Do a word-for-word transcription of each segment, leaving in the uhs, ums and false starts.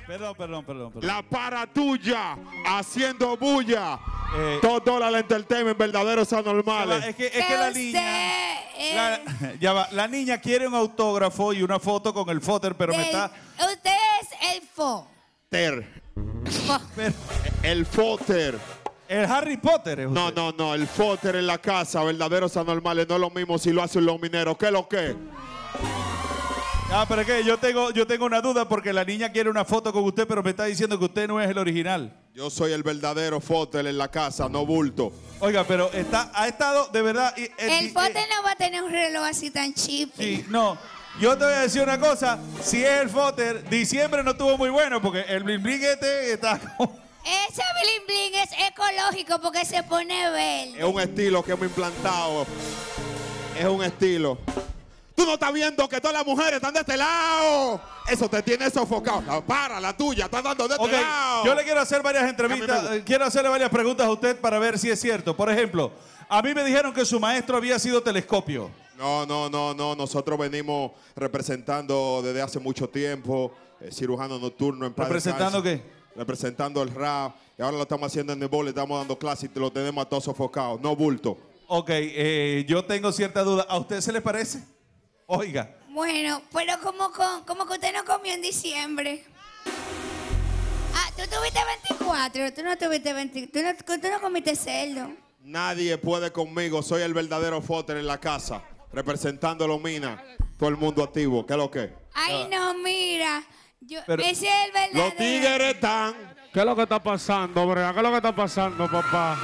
Perdón, perdón, perdón, perdón. La para tuya, haciendo bulla. Eh, Dos dólares entertainment, verdaderos anormales. Es que, es que la niña... Eh, La, ya va, la niña quiere un autógrafo y una foto con el foter, pero del, me está... Usted es el fo. Ter. fo. Pero, El foter. el Harry Potter es usted. No, no, no. El foter en la casa, verdaderos anormales. No es lo mismo si lo hacen los mineros. ¿Qué es lo que? Ah, pero es que yo tengo, yo tengo una duda porque la niña quiere una foto con usted, pero me está diciendo que usted no es el original. Yo soy el verdadero foter en la casa, no bulto. Oiga, pero está, ha estado de verdad... y- El y- fote no va a tener un reloj así tan cheap. Sí, no. Yo te voy a decir una cosa. Si es el foter, diciembre no estuvo muy bueno porque el bling bling este está como... Ese bling bling es ecológico porque se pone verde. Es un estilo que hemos implantado. Es un estilo. Tú no estás viendo que todas las mujeres están de este lado. Eso te tiene sofocado. La para, la tuya, estás dando de este Ok, lado. yo le quiero hacer varias entrevistas, A mí me- eh, quiero hacerle varias preguntas a usted para ver si es cierto. Por ejemplo, a mí me dijeron que su maestro había sido Telescopio. No, no, no, no. Nosotros venimos representando desde hace mucho tiempo. Eh, cirujano nocturno en Paz ¿Representando Descanse. qué? Representando el rap. Y ahora lo estamos haciendo en el bol, le estamos dando clases y lo tenemos a todos sofocados. No bulto. Ok, eh, yo tengo cierta duda. ¿A usted se le parece? Oiga. Bueno, pero como, con, como que usted no comió en diciembre. Ah, tú tuviste veinticuatro, tú no tuviste veinticuatro, tú no, tú no comiste cerdo. Nadie puede conmigo. Soy el verdadero foter en la casa. Representando a los minas. Todo el mundo activo. ¿Qué es lo que? Ay, no, mira. Yo, Pero- ese es el verdadero. Los tigres están. ¿Qué es lo que está pasando, Brea? ¿Qué es lo que está pasando, papá?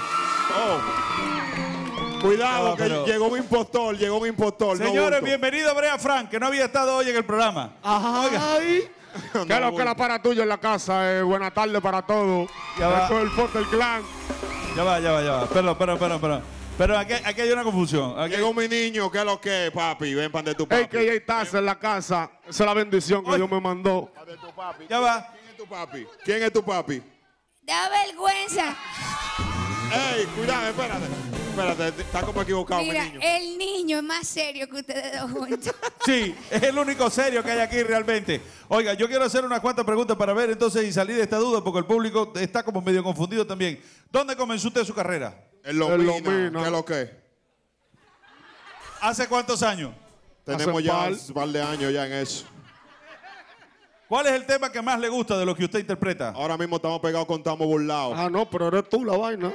Oh. Cuidado, No, que pero- llegó un impostor. Llegó un impostor. no Señores, bulto. bienvenido a Brea Frank, que no había estado hoy en el programa. Oiga. Ay. No ¿Qué es lo bulto. que la para tuya en la casa? Eh, buenas tardes para todos. Ya va. Esto es el Foster Clan. Ya va, ya va, ya va. Perdón, perdón, perdón, perdón. Pero aquí, aquí hay una confusión. Aquí- Llegó mi niño. ¿Qué es lo que, papi? Ven pan de tu Hey, papi. que ya estás en la casa. Esa es la bendición que Oye. Dios me mandó. Pan de tu papi. Ya va. ¿Quién es tu papi? ¿Quién es tu papi? Da vergüenza. Ey, cuidado, espérate. Espérate, está como equivocado Mira, mi niño. el niño es más serio que ustedes dos juntos. Sí, es el único serio que hay aquí realmente. Oiga, yo quiero hacer unas cuantas preguntas para ver entonces y salir de esta duda porque el público está como medio confundido también. ¿Dónde comenzó usted su carrera? En Lomina. En Lomina. ¿Qué es lo que? ¿Hace cuántos años? Tenemos Hace ya par. un par de años ya en eso. ¿Cuál es el tema que más le gusta de lo que usted interpreta? Ahora mismo estamos pegados con Estamos Burlados. Ah, no, pero eres tú la vaina.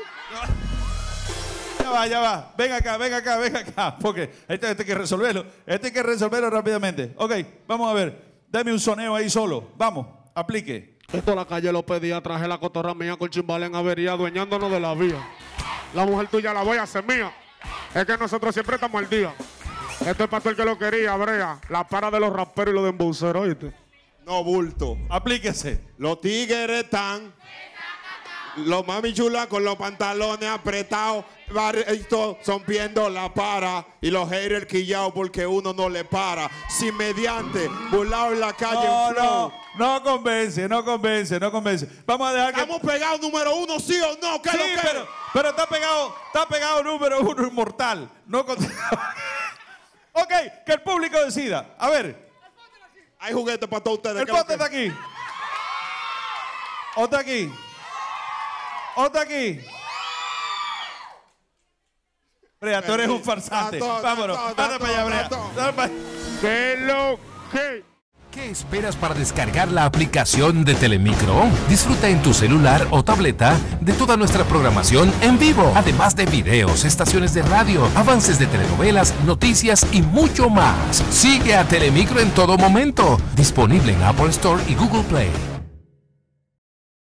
Ya va, ya va. Ven acá, ven acá, ven acá. Porque este, este hay que resolverlo. Este hay que resolverlo rápidamente. Ok, vamos a ver. Dame un soneo ahí solo. Vamos, aplique. Esto la calle lo pedía, traje la cotorra mía con chimbal en avería, dueñándonos de la vía. La mujer tuya la voy a hacer mía. Es que nosotros siempre estamos al día. Esto es para todo el que lo quería, Brea. La para de los raperos y los de embuceros, ¿oíste? No bulto. Aplíquese. Los tigres están. Los mami chulas con los pantalones apretados. Estos son viendo la para. Y los haters quillados porque uno no le para. Sin mediante, burlado en la calle No, en flow. no, no convence, no convence, no convence. Vamos a dejar que... Estamos pegados número uno, sí o no. ¿Qué es Sí, lo que? pero, pero está pegado, está pegado número uno inmortal. No con- Ok, que el público decida. A ver, Hay juguetes para todos ustedes. el ¿qué es lo pote está que? aquí. O está aquí. O está aquí. Brea, tú eres un farsante. Está todo, Vámonos. está todo, Dale está para allá, todo, Brea. está todo. Dale para- ¿Qué es lo que? ¿Qué esperas para descargar la aplicación de Telemicro? Disfruta en tu celular o tableta de toda nuestra programación en vivo, además de videos, estaciones de radio, avances de telenovelas, noticias y mucho más. Sigue a Telemicro en todo momento. Disponible en Apple Store y Google Play.